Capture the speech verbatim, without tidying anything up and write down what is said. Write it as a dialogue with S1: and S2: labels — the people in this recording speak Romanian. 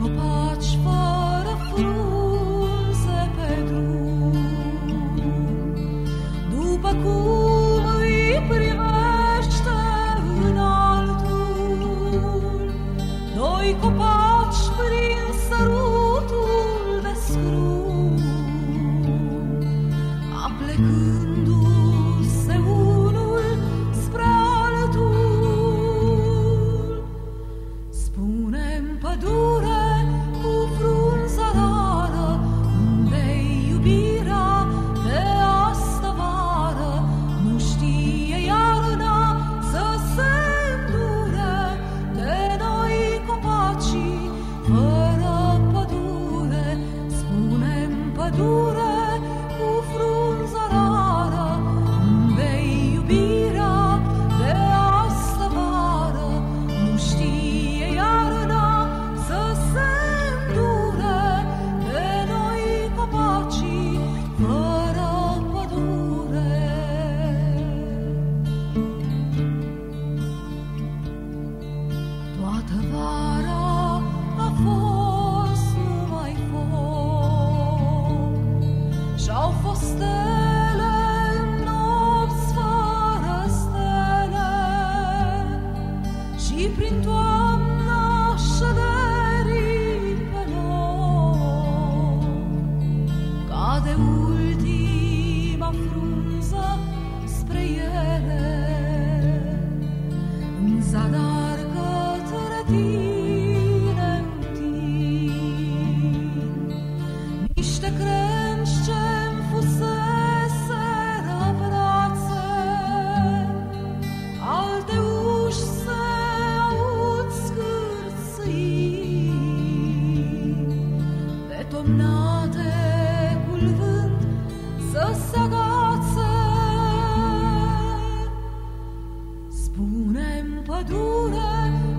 S1: copaci fără frunze pe drum, după cum îi privește în altul, doi copaci prin sărutul de scrum, aplecându-se unul spre altul. Spune-mi, pădure cu frunza rară, unde-i iubirea de astă vară? Nu știe iarna să se îndure de noi copacii fără pădure. Spune-mi, pădure cu frunza rară, unde-i iubirea de astă vară? Nu știe iarna să se îndure de noi copacii fără pădure. Toată vara a fost numai foc, și-au fost stele în nopți fără stele, și prin toamna șederii pe loc cade ultima frunză spre ele, în zadar către tine întind niște crengi ce-mi fuseseră brațe, alte uși se aud scârțâind, detomnate cu-l vânt să se agațe. Spune-mi, pădure